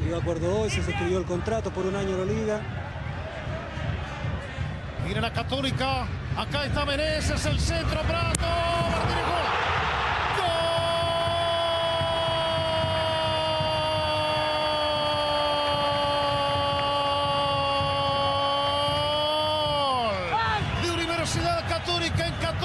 llegó a acuerdo hoy, se suscribió el contrato por un año en la liga. Mira la Católica, acá está Meneses, el centro, Prato, Martínez, gol. Católica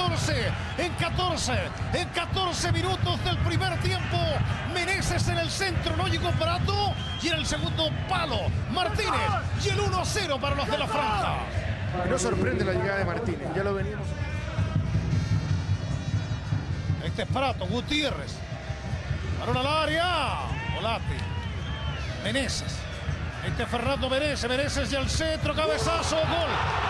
en 14 minutos del primer tiempo. Meneses en el centro, no llegó Prato, y en el segundo palo Martínez, y el 1-0 para los de la franja. No sorprende la llegada de Martínez, ya lo veníamos. Este es Prato, Gutiérrez, balón al área, Volati, Meneses, este es Fernando Meneses y al centro, cabezazo, gol.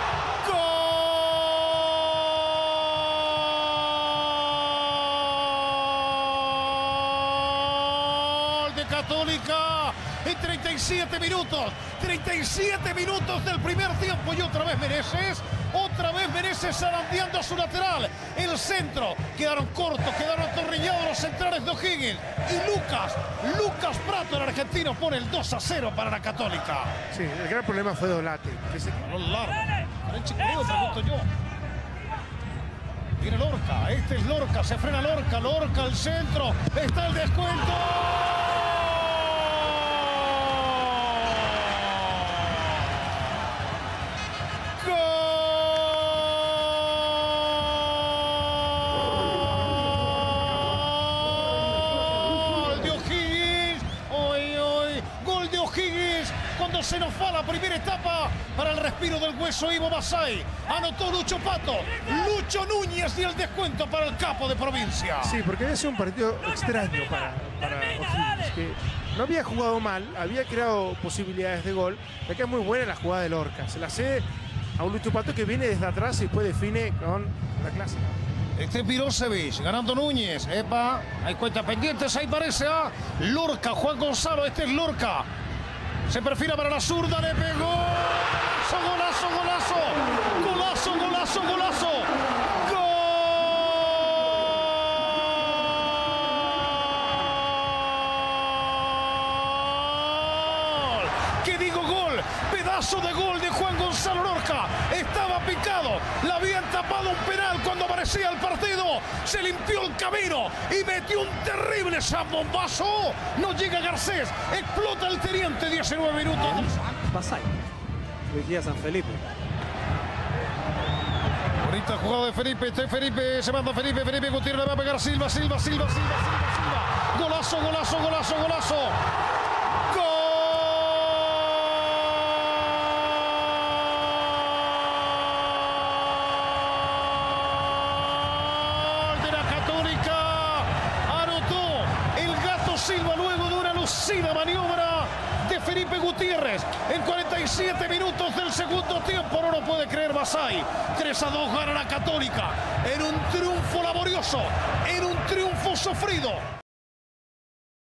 Católica en 37 minutos del primer tiempo, y otra vez Meneses zarandeando a su lateral, el centro, quedaron cortos, quedaron atornillados los centrales de O'Higgins, y Lucas Prato, el argentino, pone el 2-0 para la Católica. Sí, el gran problema fue Volati, que se quedó largo. Pregunto yo. Viene Lorca, este es Lorca, se frena Lorca al centro, está el descuento. Cuando se nos va la primera etapa, para el respiro del hueso Ivo Basay, anotó Lucho Pato, Lucho Núñez, y el descuento para el capo de provincia. Sí, porque había sido un partido extraño para O'Higgins, que no había jugado mal, había creado posibilidades de gol. Acá es muy buena la jugada de Lorca, se la cede a un Lucho Pato que viene desde atrás y después define con la clásica. Este es Mirosevic, ganando Núñez. Epa, hay cuentas pendientes, ahí parece a Lorca, Juan Gonzalo, este es Lorca. Se perfila para la zurda, le pegó. Golazo. ¡Gol! ¿Qué digo gol? Pedazo de gol de Juan Gonzalo Lorca. Estaba picado, le habían tapado un penal cuando aparecía el partido. Se limpió el camino y metió un terrible zambombazo. No llega Garcés, explota el teniente, 19 minutos. Basay, dirigía San Felipe. Bonita jugada de Felipe, se manda Felipe Gutiérrez, le va a pegar Silva. Golazo. Silva, luego de una lucida maniobra de Felipe Gutiérrez en 47 minutos del segundo tiempo. No lo puede creer Basay. 3-2 gana la Católica en un triunfo laborioso, en un triunfo sufrido.